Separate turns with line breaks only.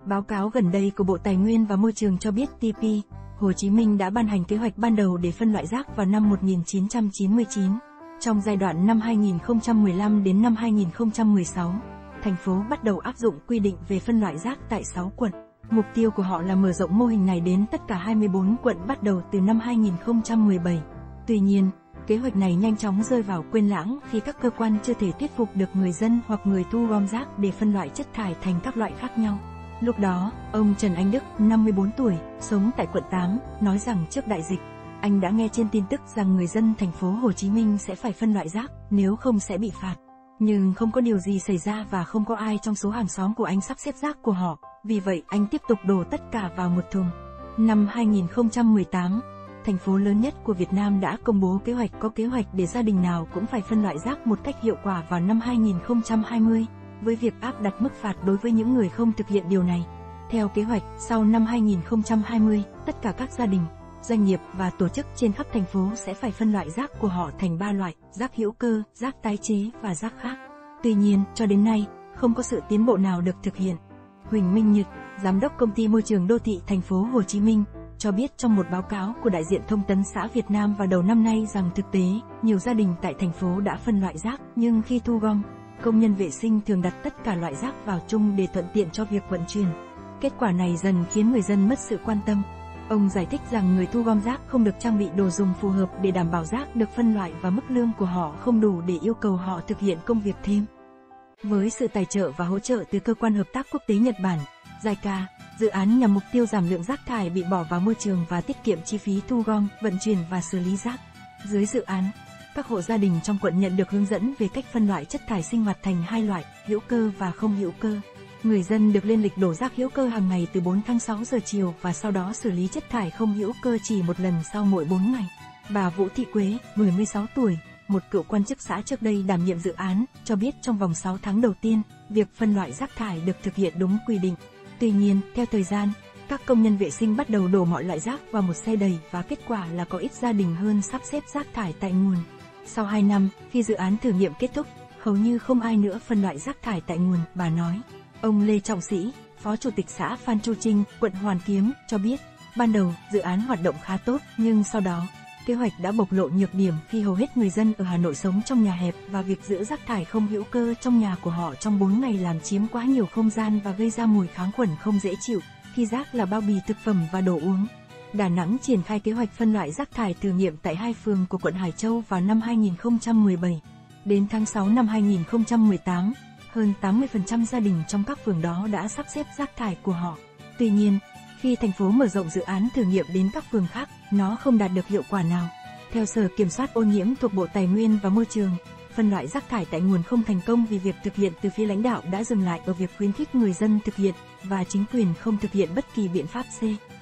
Báo cáo gần đây của Bộ Tài nguyên và Môi trường cho biết TP, Hồ Chí Minh đã ban hành kế hoạch ban đầu để phân loại rác vào năm 1999. Trong giai đoạn năm 2015 đến năm 2016, thành phố bắt đầu áp dụng quy định về phân loại rác tại 6 quận. Mục tiêu của họ là mở rộng mô hình này đến tất cả 24 quận bắt đầu từ năm 2017. Tuy nhiên, kế hoạch này nhanh chóng rơi vào quên lãng khi các cơ quan chưa thể thuyết phục được người dân hoặc người thu gom rác để phân loại chất thải thành các loại khác nhau. Lúc đó, ông Trần Anh Đức, 54 tuổi, sống tại quận 8, nói rằng trước đại dịch, anh đã nghe trên tin tức rằng người dân thành phố Hồ Chí Minh sẽ phải phân loại rác, nếu không sẽ bị phạt. Nhưng không có điều gì xảy ra và không có ai trong số hàng xóm của anh sắp xếp rác của họ, vì vậy anh tiếp tục đổ tất cả vào một thùng. Năm 2018, thành phố lớn nhất của Việt Nam đã công bố có kế hoạch để gia đình nào cũng phải phân loại rác một cách hiệu quả vào năm 2020, với việc áp đặt mức phạt đối với những người không thực hiện điều này. Theo kế hoạch, sau năm 2020, tất cả các gia đình, doanh nghiệp và tổ chức trên khắp thành phố sẽ phải phân loại rác của họ thành 3 loại: rác hữu cơ, rác tái chế và rác khác. Tuy nhiên, cho đến nay, không có sự tiến bộ nào được thực hiện. Huỳnh Minh Nhật, Giám đốc Công ty Môi trường Đô thị thành phố Hồ Chí Minh, cho biết trong một báo cáo của đại diện Thông tấn xã Việt Nam vào đầu năm nay rằng thực tế, nhiều gia đình tại thành phố đã phân loại rác, nhưng khi thu gom, công nhân vệ sinh thường đặt tất cả loại rác vào chung để thuận tiện cho việc vận chuyển. Kết quả này dần khiến người dân mất sự quan tâm. Ông giải thích rằng người thu gom rác không được trang bị đồ dùng phù hợp để đảm bảo rác được phân loại và mức lương của họ không đủ để yêu cầu họ thực hiện công việc thêm. Với sự tài trợ và hỗ trợ từ Cơ quan Hợp tác Quốc tế Nhật Bản, JICA, dự án nhằm mục tiêu giảm lượng rác thải bị bỏ vào môi trường và tiết kiệm chi phí thu gom, vận chuyển và xử lý rác. Dưới dự án, các hộ gia đình trong quận nhận được hướng dẫn về cách phân loại chất thải sinh hoạt thành 2 loại, hữu cơ và không hữu cơ. Người dân được lên lịch đổ rác hữu cơ hàng ngày từ 4 tháng 6 giờ chiều và sau đó xử lý chất thải không hữu cơ chỉ một lần sau mỗi 4 ngày. Bà Vũ Thị Quế, 76 tuổi, một cựu quan chức xã trước đây đảm nhiệm dự án, cho biết trong vòng 6 tháng đầu tiên, việc phân loại rác thải được thực hiện đúng quy định. Tuy nhiên, theo thời gian, các công nhân vệ sinh bắt đầu đổ mọi loại rác vào một xe đầy và kết quả là có ít gia đình hơn sắp xếp rác thải tại nguồn. Sau 2 năm, khi dự án thử nghiệm kết thúc, hầu như không ai nữa phân loại rác thải tại nguồn, bà nói. Ông Lê Trọng Sĩ, Phó Chủ tịch xã Phan Chu Trinh, quận Hoàn Kiếm, cho biết, ban đầu, dự án hoạt động khá tốt, nhưng sau đó, kế hoạch đã bộc lộ nhược điểm khi hầu hết người dân ở Hà Nội sống trong nhà hẹp và việc giữ rác thải không hữu cơ trong nhà của họ trong 4 ngày làm chiếm quá nhiều không gian và gây ra mùi kháng khuẩn không dễ chịu, khi rác là bao bì thực phẩm và đồ uống. Đà Nẵng triển khai kế hoạch phân loại rác thải thử nghiệm tại 2 phường của quận Hải Châu vào năm 2017. Đến tháng 6 năm 2018, hơn 80% gia đình trong các phường đó đã sắp xếp rác thải của họ. Tuy nhiên, khi thành phố mở rộng dự án thử nghiệm đến các phường khác, nó không đạt được hiệu quả nào. Theo Sở Kiểm soát ô nhiễm thuộc Bộ Tài nguyên và Môi trường, phân loại rác thải tại nguồn không thành công vì việc thực hiện từ phía lãnh đạo đã dừng lại ở việc khuyến khích người dân thực hiện, và chính quyền không thực hiện bất kỳ biện pháp C.